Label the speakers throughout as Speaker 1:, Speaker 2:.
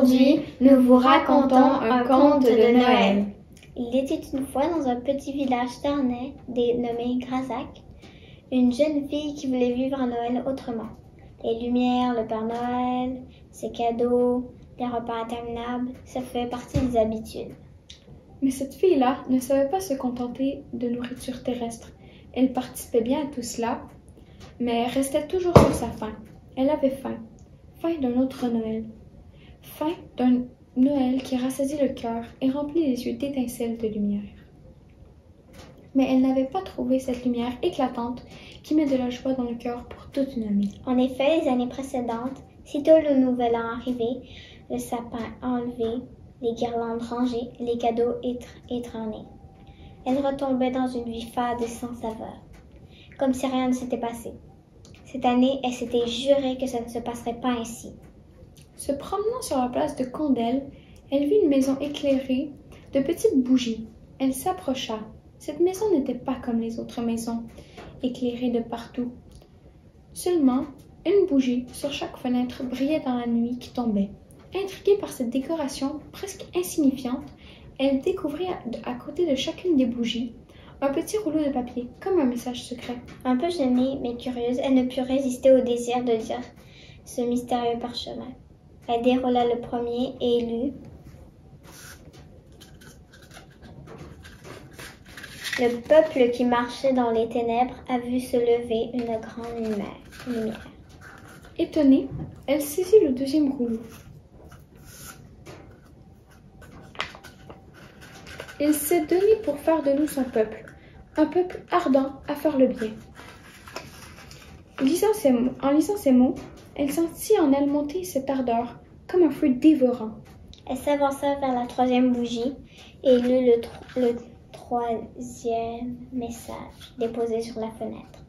Speaker 1: Aujourd'hui, nous vous racontons un conte de Noël.
Speaker 2: Il était une fois dans un petit village ternais nommé Grazac, une jeune fille qui voulait vivre un Noël autrement. Les lumières, le Père Noël, ses cadeaux, les repas interminables, ça fait partie des habitudes.
Speaker 1: Mais cette fille-là ne savait pas se contenter de nourriture terrestre. Elle participait bien à tout cela, mais restait toujours sur sa faim. Elle avait faim. Faim d'un autre Noël. Faim d'un Noël qui rassasie le cœur et remplit les yeux d'étincelles de lumière. Mais elle n'avait pas trouvé cette lumière éclatante qui met de la joie dans le cœur pour toute une année.
Speaker 2: En effet, les années précédentes, sitôt le nouvel an arrivé, le sapin enlevé, les guirlandes rangées, les cadeaux étrenés. Elle retombait dans une vie fade et sans saveur, comme si rien ne s'était passé. Cette année, elle s'était jurée que ça ne se passerait pas ainsi.
Speaker 1: Se promenant sur la place de Condel, elle vit une maison éclairée de petites bougies. Elle s'approcha. Cette maison n'était pas comme les autres maisons, éclairée de partout. Seulement, une bougie sur chaque fenêtre brillait dans la nuit qui tombait. Intriguée par cette décoration presque insignifiante, elle découvrit à côté de chacune des bougies un petit rouleau de papier, comme un message secret.
Speaker 2: Un peu gênée, mais curieuse, elle ne put résister au désir de lire ce mystérieux parchemin. Elle déroula le premier et lut. Le peuple qui marchait dans les ténèbres a vu se lever une grande lumière.
Speaker 1: Étonnée, elle saisit le deuxième rouleau. Il s'est donné pour faire de nous son peuple, un peuple ardent à faire le bien. En lisant ces mots, elle sentit en elle monter cette ardeur, comme un feu dévorant.
Speaker 2: Elle s'avança vers la troisième bougie et lut le troisième message déposé sur la fenêtre.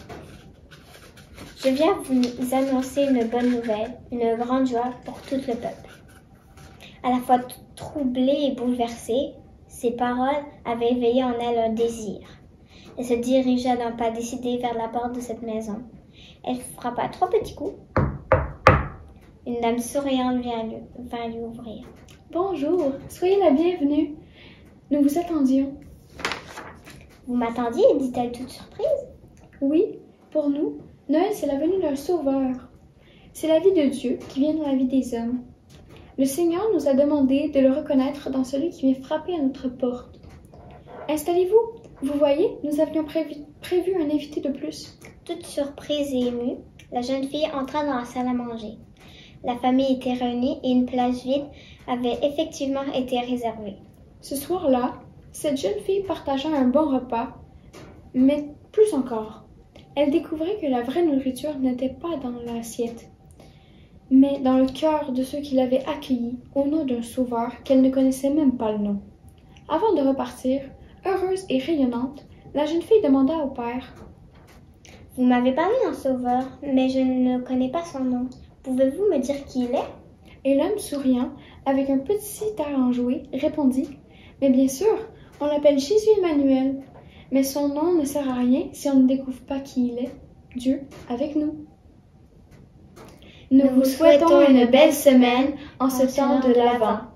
Speaker 2: Je viens vous annoncer une bonne nouvelle, une grande joie pour tout le peuple. À la fois troublée et bouleversée, ces paroles avaient éveillé en elle un désir. Elle se dirigea d'un pas décidé vers la porte de cette maison. Elle frappa 3 petits coups. Une dame souriante vint lui ouvrir.
Speaker 1: « Bonjour, soyez la bienvenue. Nous vous attendions. »«
Speaker 2: Vous m'attendiez ?» dit-elle toute surprise.
Speaker 1: « Oui, pour nous, Noël c'est la venue d'un sauveur. C'est la vie de Dieu qui vient dans la vie des hommes. Le Seigneur nous a demandé de le reconnaître dans celui qui vient frapper à notre porte. Installez-vous. Vous voyez, nous avions prévu un invité de plus. »
Speaker 2: Toute surprise et émue, la jeune fille entra dans la salle à manger. La famille était réunie et une place vide avait effectivement été réservée.
Speaker 1: Ce soir-là, cette jeune fille partagea un bon repas, mais plus encore. Elle découvrit que la vraie nourriture n'était pas dans l'assiette, mais dans le cœur de ceux qui l'avaient accueillie au nom d'un sauveur qu'elle ne connaissait même pas le nom. Avant de repartir, heureuse et rayonnante, la jeune fille demanda au père:
Speaker 2: « Vous m'avez parlé d'un sauveur, mais je ne connais pas son nom. Pouvez-vous me dire qui il est ?»
Speaker 1: Et l'homme, souriant, avec un petit air enjoué, répondit: « Mais bien sûr, on l'appelle Jésus Emmanuel. Mais son nom ne sert à rien si on ne découvre pas qui il est. Dieu avec nous. » Nous vous souhaitons une belle semaine en ce temps de l'Avent.